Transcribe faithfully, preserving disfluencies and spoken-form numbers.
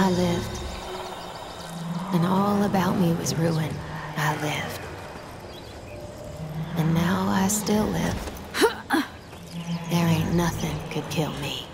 I lived. And all about me was ruin. I lived. And now I still live. There ain't nothing could kill me.